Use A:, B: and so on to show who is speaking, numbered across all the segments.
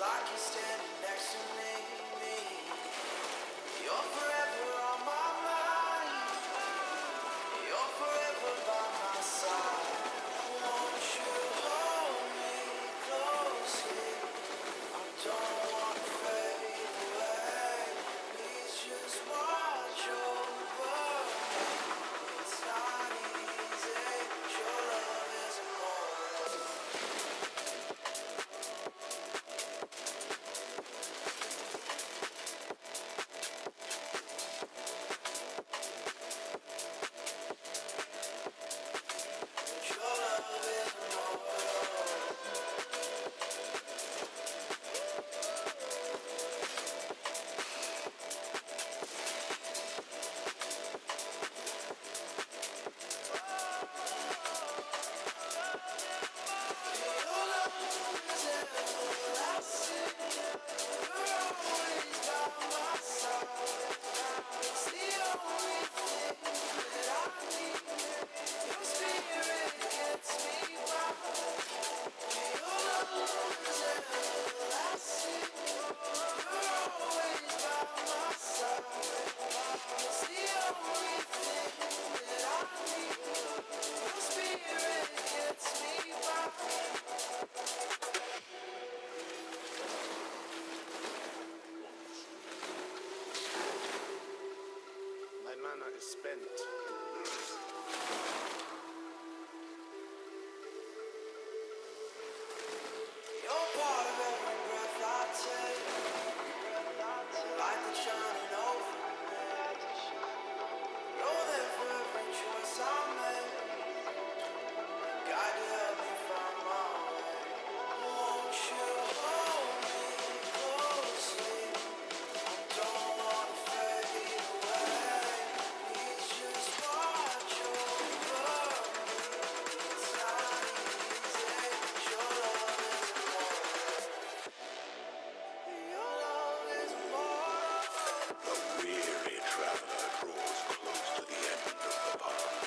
A: like you're standing next to me. You're forever on my mind. You're forever by my side. Won't you hold me closely? I don't want to fade away. Please just watch over me. It's not easy. Your love is immortal.
B: My mana is spent.
A: You're part of every breath I take. Light that's shining over me. You're there for every choice I make. Guide to help me find my way. Won't you hold me closely? I don't want to fade away. Please just watch over me. It's not easy. Your love is immortal. Your love is immortal.
C: The weary traveler draws close to the end of the path.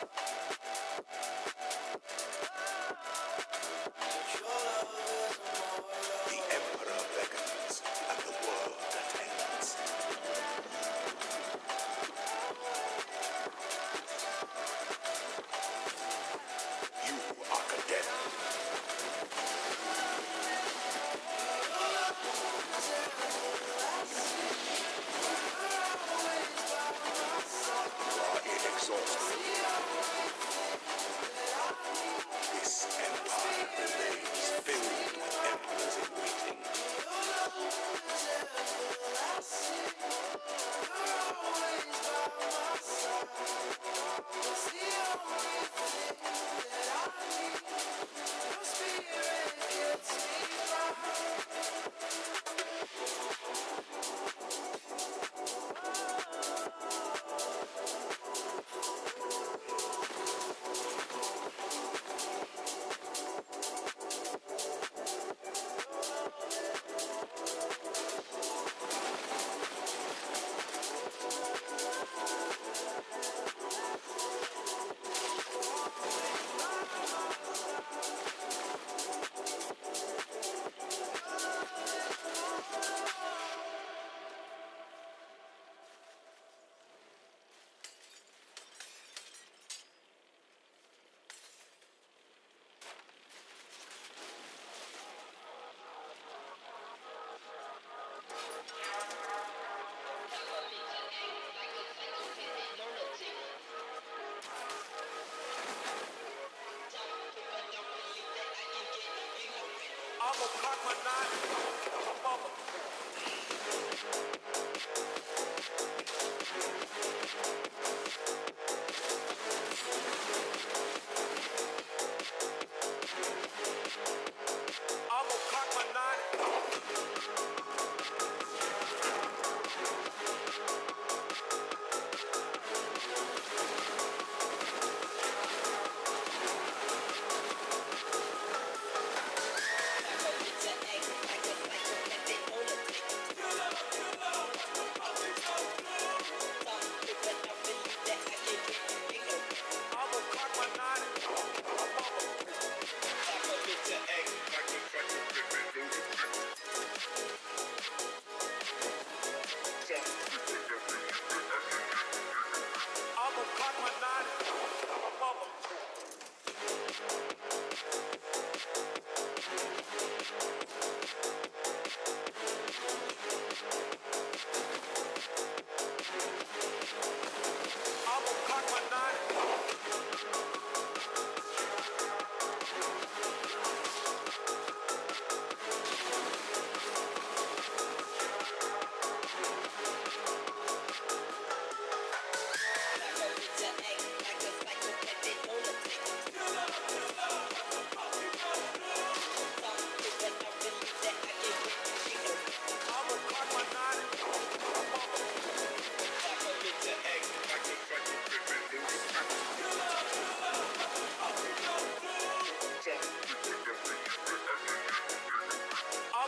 A: Your love is immortal.
C: The emperor beckons, and the world attends. You are condemned. You are inexhaustible. This empire remains filled with emperors in waiting.
B: I'ma cock my knife. Mama. I'ma cock my knife.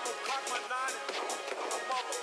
B: I'ma cock my nine and I'm mother.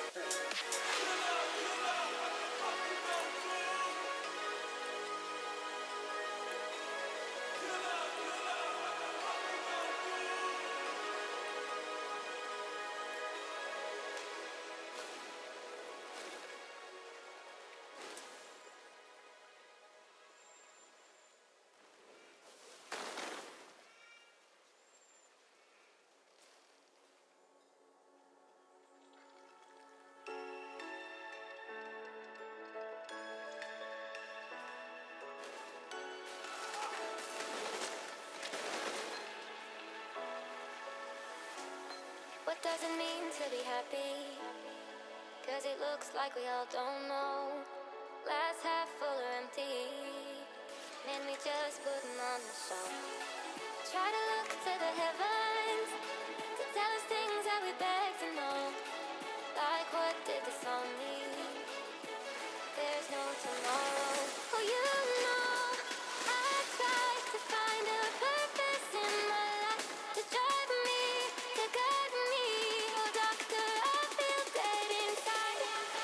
D: What does it mean to be happy? Cause it looks like we all don't know. Glass half full or empty. Man, we just putting on the show. Try to look to the heavens to tell us things that we beg to know. Like what did the song mean? There's no tomorrow. Oh, you know, I tried to find a purpose in my life to drive me, to guide me. Oh, doctor, I feel dead inside.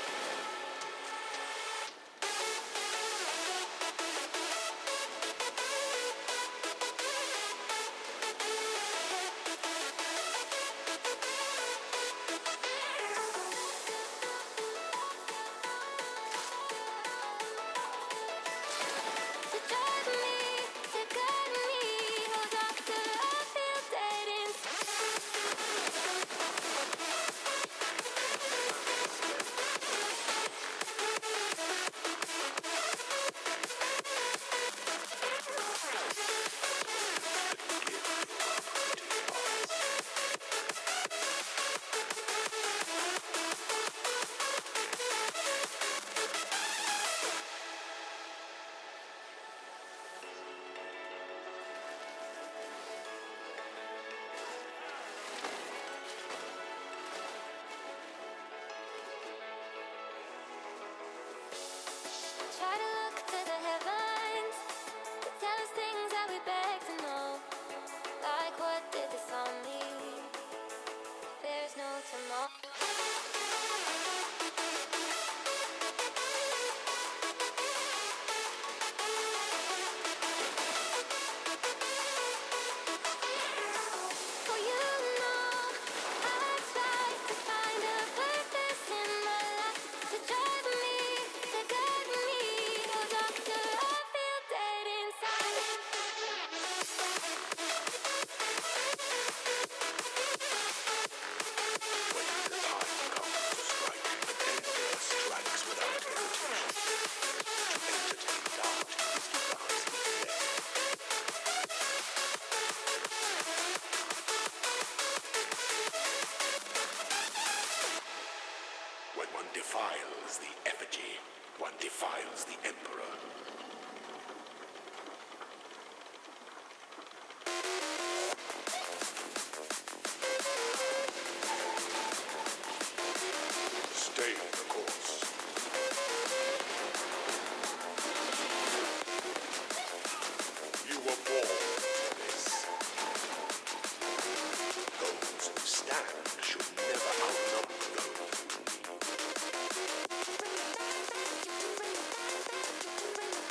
D: To drive me, to guide me. Oh, doctor, I feel dead inside. Try to look to the heavens to tell us things that we beg to know. Like what did the song mean? There's no tomorrow. Oh, you know, I tried to find a purpose in my life to drive me, to guide me. Oh, doctor, I feel dead inside.
C: When the time comes to strike, the emperor strikes without hesitation. To entertain doubt is to dance with death. When one defiles the effigy, one defiles the emperor. Stay the course. You were born for this. Those who stand should never outnumber those who lead.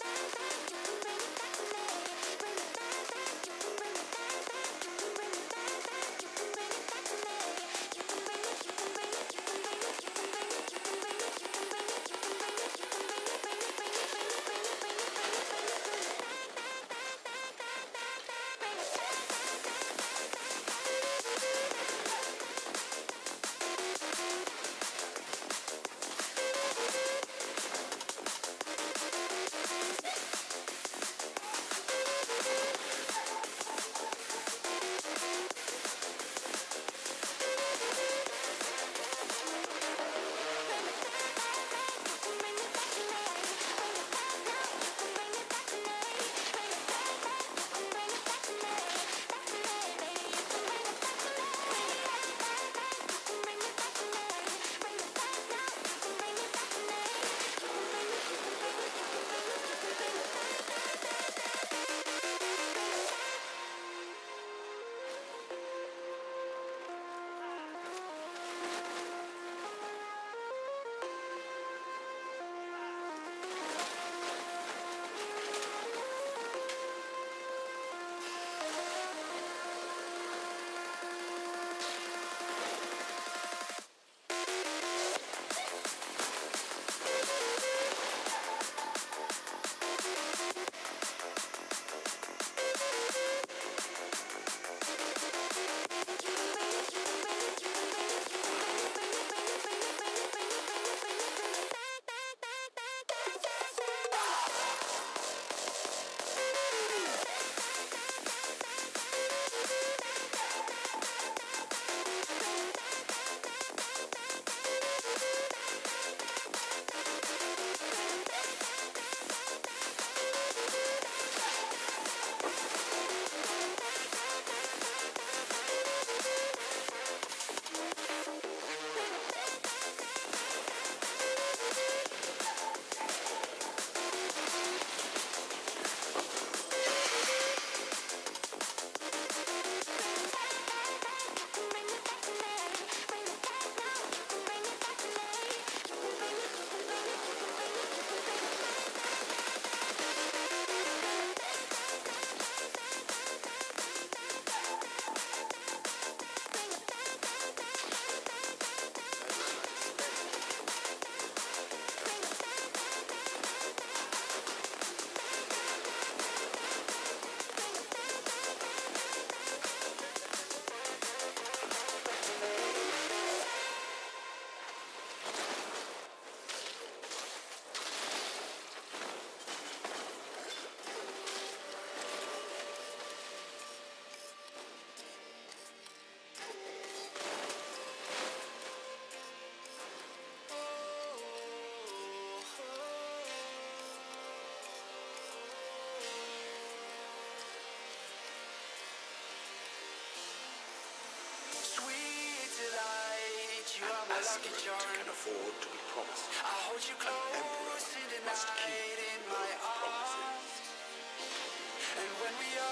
C: An aspirant can afford to be promised. An emperor must keep those promises.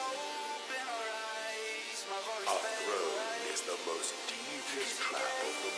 C: Our throne is the most devious trap of the